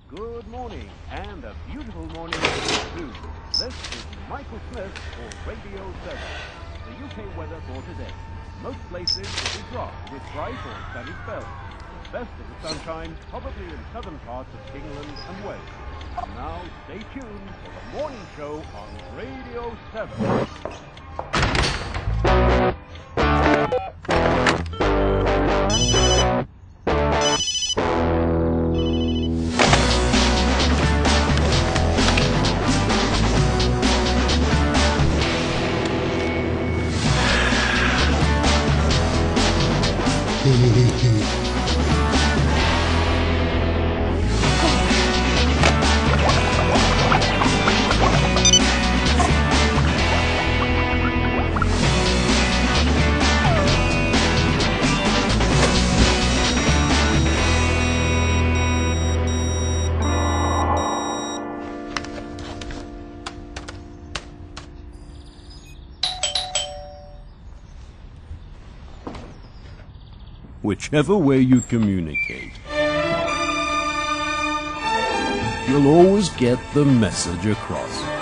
Good morning, and a beautiful morning too. This is Michael Smith for Radio 7. The UK weather for today. Most places will be dry with bright or sunny spells. Best of the sunshine probably in southern parts of England and Wales. Now stay tuned for the morning show on Radio 7. Whichever way you communicate, you'll always get the message across.